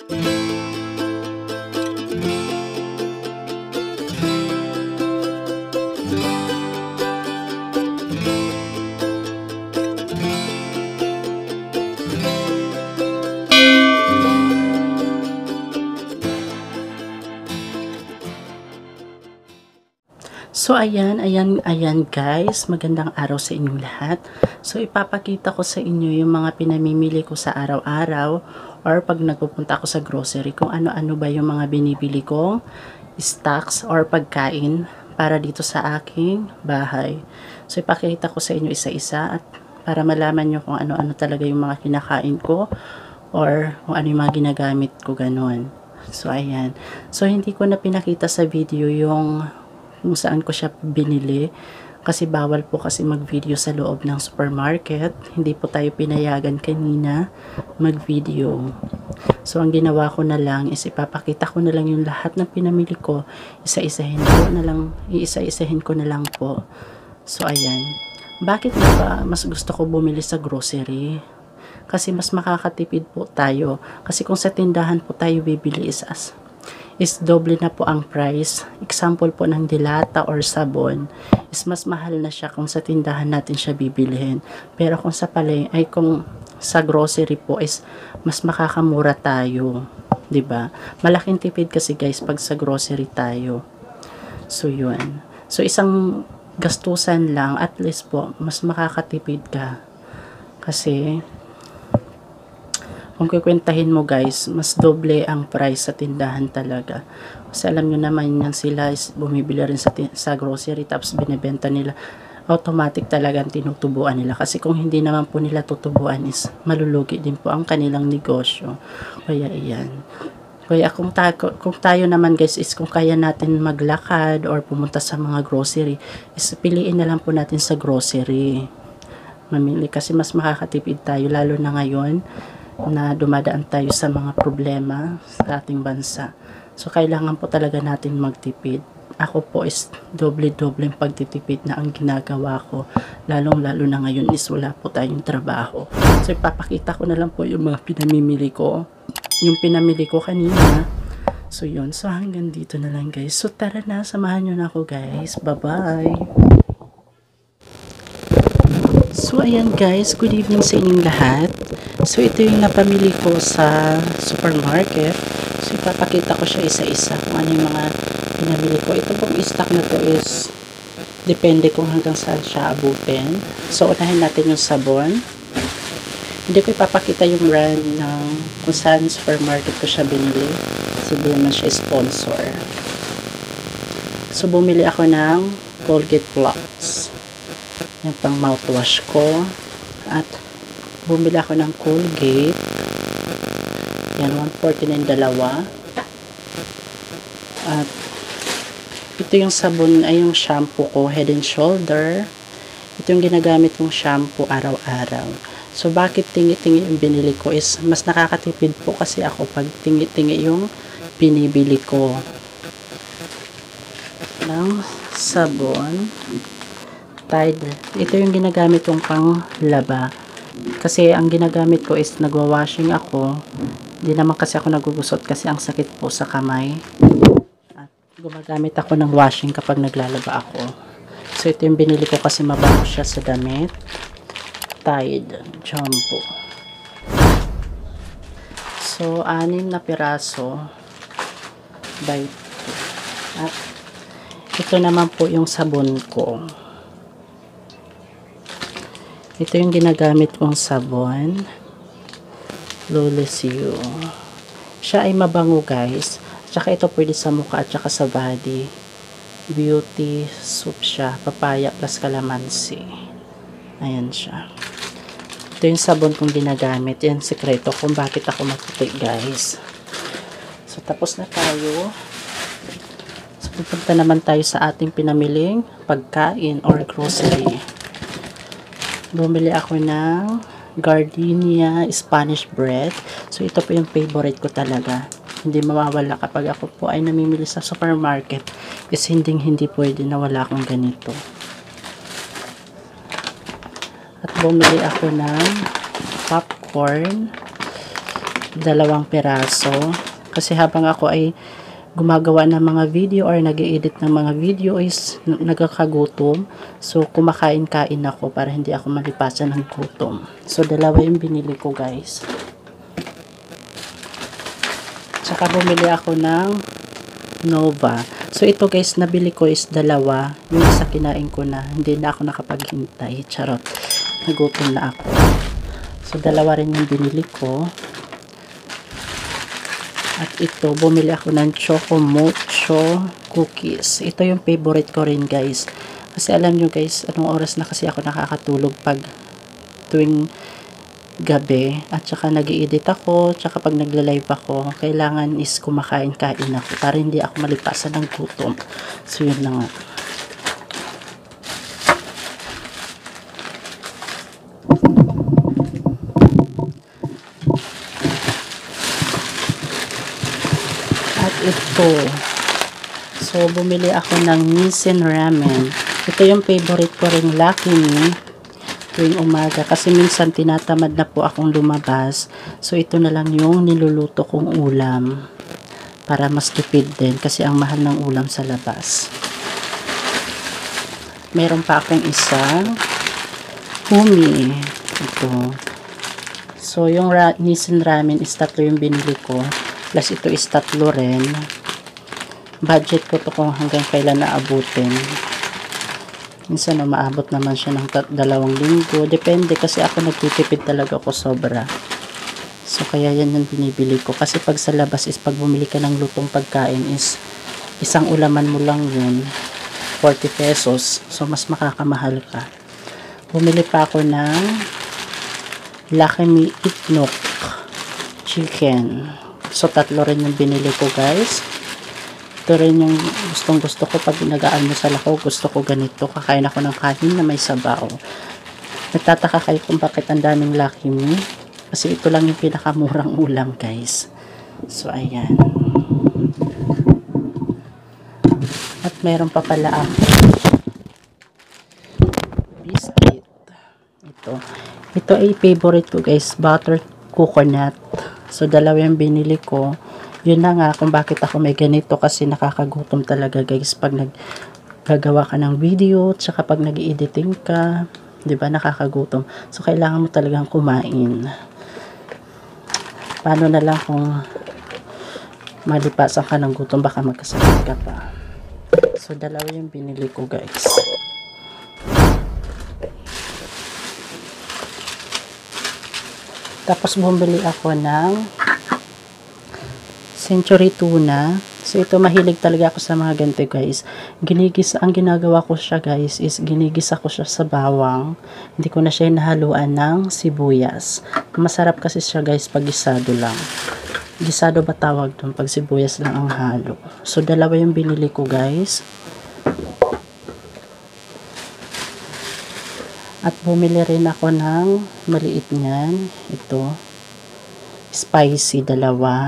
So, ayan guys, magandang araw sa inyong lahat. So, ipapakita ko sa inyo yung mga pinamimili ko sa araw-araw or pag nagpupunta ako sa grocery, kung ano-ano ba yung mga binibili kong stocks or pagkain para dito sa aking bahay. So, ipakita ko sa inyo isa-isa at para malaman nyo kung ano-ano talaga yung mga kinakain ko or kung ano yung mga ginagamit ko, ganun. So, ayan. So, hindi ko na pinakita sa video yung kung saan ko siya binili kasi bawal po kasi mag-video sa loob ng supermarket. Hindi po tayo pinayagan kanina mag-video. So, ang ginawa ko na lang is ipapakita ko na lang yung lahat ng pinamili ko. Iisa-isahin ko na lang po. So, ayan. Bakit ba mas gusto ko bumili sa grocery? Kasi mas makakatipid po tayo. Kasi kung sa tindahan po tayo bibili is doble na po ang price. Example po ng dilata or sabon is mas mahal na siya kung sa tindahan natin siya bibilhin. Pero kung kung sa grocery po is mas makakamura tayo, 'di ba? Malaking tipid kasi guys pag sa grocery tayo. So yun. So isang gastusan lang at least po mas makakatipid ka. Kasi kung kukwentahin mo guys, mas doble ang price sa tindahan talaga. Kasi alam nyo naman yan sila is bumibili rin sa grocery tapos binibenta nila. Automatic talagang tinutubuan nila. Kasi kung hindi naman po nila tutubuan is malulugi din po ang kanilang negosyo. Kaya iyan. Kaya kung tayo naman guys is kung kaya natin maglakad or pumunta sa mga grocery, is piliin na lang po natin sa grocery. Mamili kasi mas makakatipid tayo lalo na ngayon na dumadaan tayo sa mga problema sa ating bansa. So, kailangan po talaga natin magtipid. Ako po is doble-doble pagtitipid na ang ginagawa ko. Lalong-lalo na ngayon is wala po tayong trabaho. So, ipapakita ko na lang po yung mga pinamimili ko. Yung pinamili ko kanina. So, yun. So, hanggang dito na lang guys. So, tara na. Samahan nyo na ako guys. Bye-bye! So, ayan guys. Good evening sa inyong lahat. So, ito yung napamili ko sa supermarket. So, ipapakita ko siya isa-isa kung ano yung mga pinamili ko. Ito pong stock na to is depende kung hanggang saan siya abutin. So, unahin natin yung sabon. Hindi ko ipapakita yung brand ng kung saan supermarket ko siya binili. Kasi di naman siya sponsor. So, bumili ako ng Colgate Plus. Yung pang mouthwash ko. At bumili ako ng Colgate. Yan, 149 dalawa. At ito yung sabon, ay yung shampoo ko, Head and Shoulder. Ito yung ginagamit kong shampoo araw-araw. So, bakit tingi-tingi yung binili ko is mas nakakatipid po kasi ako pag tingi-tingi yung binibili ko. Ng sabon. Tide. Ito yung ginagamit kong pang laba. Kasi ang ginagamit ko is nagwa-washing ako. Hindi naman kasi ako nagugusot kasi ang sakit po sa kamay. At gumagamit ako ng washing kapag naglalaba ako. So ito yung binili ko kasi mabango siya sa damit. Tide shampoo. So 6 na piraso by 2. At ito naman po yung sabon ko. Ito yung ginagamit kong sabon. Flawless You. Siya ay mabango guys. Tsaka ito pwede sa mukha at tsaka sa body. Beauty soup siya. Papaya plus calamansi. Ayan siya. Ito yung sabon kong ginagamit. Yan sekreto kung bakit ako maputi guys. So tapos na tayo. So pupunta naman tayo sa ating pinamiling pagkain or grocery. Bumili ako ng Gardenia Spanish bread. So, ito po yung favorite ko talaga. Hindi mawawala kapag ako po ay namimili sa supermarket. Is hindi pwede na wala akong ganito. At bumili ako ng popcorn. 2 piraso. Kasi habang ako ay gumagawa ng mga video or nag-i-edit ng mga video is nagkakagutom. So, kumakain-kain ako para hindi ako malipasan ng gutom. So, 2 yung binili ko, guys. Tsaka bumili ako ng Nova. So, ito guys, nabili ko is 2. Yung isa kinain ko na. Hindi na ako nakapaghintay. Charot. Nagutom na ako. So, 2 rin yung binili ko. At ito, bumili ako ng Choco Mocho cookies. Ito yung favorite ko rin, guys. Kasi alam nyo, guys, anong oras na kasi ako nakakatulog pag tuwing gabi. At saka nag-i-edit ako, tsaka pag nagla-live ako, kailangan is kumakain-kain ako para hindi ako malipasan ng gutom. So, yun na nga. At ito, so bumili ako ng Nissin Ramen. Ito yung favorite ko rin, Lucky Me, tuwing umaga. Kasi minsan tinatamad na po akong lumabas. So ito na lang yung niluluto kong ulam. Para mas tipid din kasi ang mahal ng ulam sa labas. Meron pa akong isang Umi. Ito. So yung Nissin Ramen is 3 yung binili ko. Plus ito is 3 rin. Budget ko to kung hanggang kailan naabutin. Minsan maabot naman siya ng 2 linggo. Depende kasi ako nagtitipid talaga ako sobra. So kaya yan yung binibili ko. Kasi pag sa labas is pag bumili ka ng lutong pagkain is isang ulaman mo lang yun. 40 pesos. So mas makakamahal ka. Bumili pa ako ng Lucky Me Itnok Chicken. So, 3 rin yung binili ko, guys. Ito rin yung gustong-gusto ko pag nag-aalmusal ako. Gusto ko ganito. Kakain ako ng kanin na may sabaw. Nagtataka kayo kung bakit ang daming Lucky Me. Kasi ito lang yung pinakamurang ulam, guys. So, ayan. At meron pa pala ako biscuit. Ito ay favorite ko, guys. Butter coconut. So, 2 yung binili ko. Yun na nga kung bakit ako may ganito kasi nakakagutom talaga, guys, pag naggagawa ka ng video, tsaka pag nag-editing ka, 'di ba, nakakagutom. So, kailangan mo talagang kumain. Paano na lang kung malipasan ka ng gutom, baka magkasakit ka pa. So, 2 yung binili ko, guys. Tapos bumili ako ng Century Tuna. So ito, mahilig talaga ako sa mga ganito, guys. Ang ginagawa ko siya, guys, is ginigisa ko siya sa bawang. Hindi ko na siya nahaluan ng sibuyas. Masarap kasi siya, guys, pag gisado lang. Gisado ba tawag doon? Pag sibuyas lang ang halo. So 2 yung binili ko, guys. At bumili rin ako ng maliit niyan. Ito. Spicy, 2.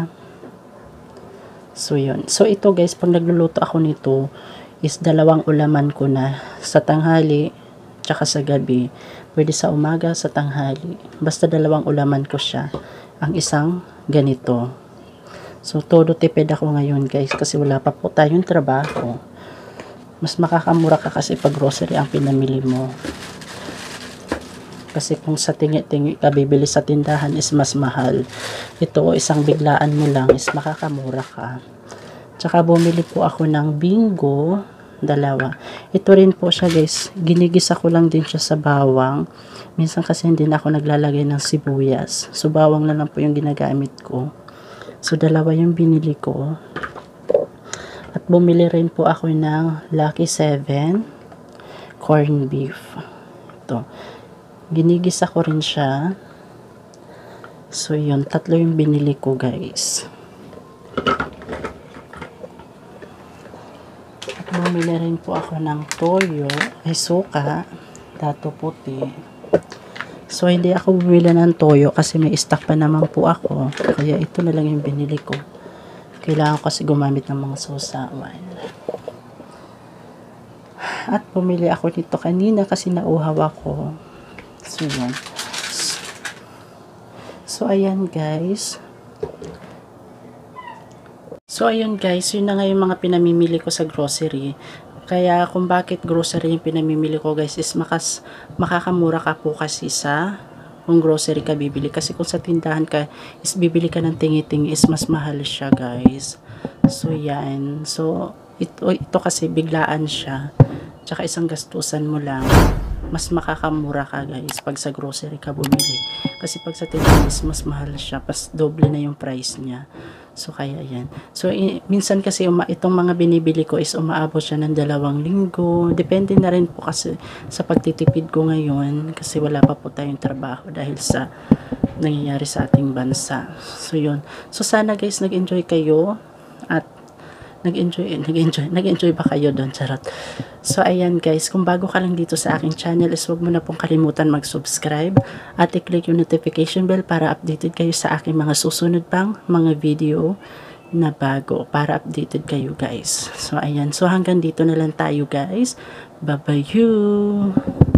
So, yun. So, ito, guys, pag nagluluto ako nito, is 2 ulaman ko na. Sa tanghali, tsaka sa gabi. Pwede sa umaga, sa tanghali. Basta 2 ulaman ko siya. Ang isang ganito. So, todo tipid ako ngayon, guys, kasi wala pa po tayong trabaho. Mas makakamura ka kasi pag grocery ang pinamili mo. Kasi kung sa tingi-tingi ka bibili sa tindahan is mas mahal. Ito, isang biglaan mo lang is makakamura ka. Tsaka bumili po ako ng Bingo, 2. Ito rin po siya, guys. Ginigisa ko lang din siya sa bawang. Minsan kasi hindi na ako naglalagay ng sibuyas. So, bawang na lang po yung ginagamit ko. So, 2 yung binili ko. At bumili rin po ako ng Lucky 7 corned beef. Ito. Ginigisa ko rin siya. So, yun. 3 yung binili ko, guys. At bumili rin po ako ng toyo. Ay, suka. Dato puti. So, hindi ako bumili ng toyo kasi may stock pa naman po ako. Kaya, ito na lang yung binili ko. Kailangan ko kasi gumamit ng mga sausawan. At bumili ako nito kanina kasi nauhaw ako. So, yun. So, ayan, guys. So ayun guys, yun na nga yung mga pinamimili ko sa grocery. Kaya kung bakit grocery yung pinamimili ko guys is makakamura ka po kasi sa kung grocery ka bibili. Kasi kung sa tindahan ka is bibili ka ng tingi-tingi is mas mahal siya guys. So yan. So ito kasi biglaan siya. Tsaka isang gastusan mo lang. Mas makakamura ka guys pag sa grocery ka bumili. Kasi pag sa tindahan is mas mahal siya. Pas doble na yung price niya. So, kaya yan. So, minsan kasi itong mga binibili ko is umaabot siya ng 2 linggo. Depende na rin po kasi sa pagtitipid ko ngayon kasi wala pa po tayong trabaho dahil sa nangyayari sa ating bansa. So, yun. So, sana guys nag-enjoy kayo at nag-enjoy ba kayo doon? Charot. So, ayan guys, kung bago ka lang dito sa aking channel is huwag mo na pong kalimutan mag-subscribe at i-click yung notification bell para updated kayo sa aking mga susunod pang mga video na bago para updated kayo guys. So, ayan. So, hanggang dito na lang tayo guys. Bye-bye you!